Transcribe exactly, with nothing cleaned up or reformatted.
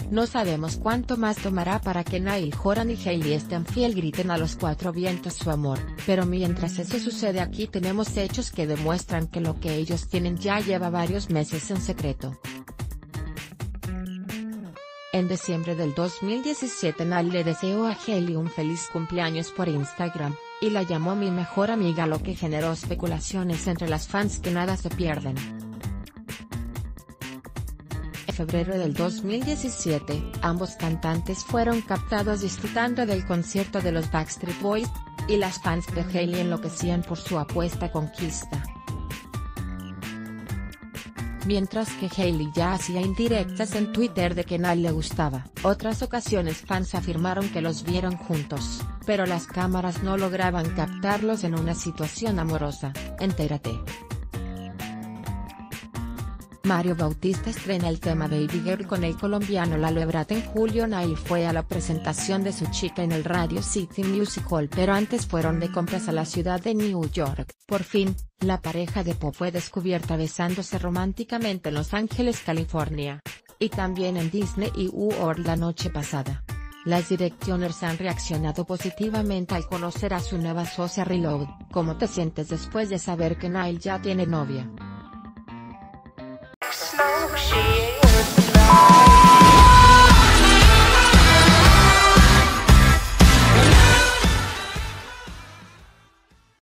No sabemos cuánto más tomará para que Niall Horan y Hailey Steinfeld griten a los cuatro vientos su amor, pero mientras eso sucede aquí tenemos hechos que demuestran que lo que ellos tienen ya lleva varios meses en secreto. En diciembre del dos mil diecisiete Niall le deseó a Hailey un feliz cumpleaños por Instagram, y la llamó mi mejor amiga, lo que generó especulaciones entre las fans que nada se pierden. En febrero del dos mil diecisiete, ambos cantantes fueron captados disfrutando del concierto de los Backstreet Boys, y las fans de Hailey enloquecían por su apuesta conquista. Mientras que Hailey ya hacía indirectas en Twitter de que Niall le gustaba, otras ocasiones fans afirmaron que los vieron juntos, pero las cámaras no lograban captarlos en una situación amorosa. Entérate. Mario Bautista estrena el tema Baby Girl con el colombiano Lalo Ebrard en julio. Niall fue a la presentación de su chica en el Radio City Music Hall, pero antes fueron de compras a la ciudad de New York. Por fin, la pareja de pop fue descubierta besándose románticamente en Los Ángeles, California, y también en Disney y World la noche pasada. Las Directioners han reaccionado positivamente al conocer a su nueva socia Reload. ¿Cómo te sientes después de saber que Niall ya tiene novia?